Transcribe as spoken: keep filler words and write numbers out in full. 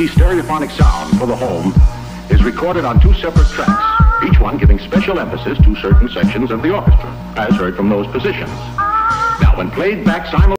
easy stereophonic sound for the home is recorded on two separate tracks, each one giving special emphasis to certain sections of the orchestra, as heard from those positions. Now, when played back simultaneously,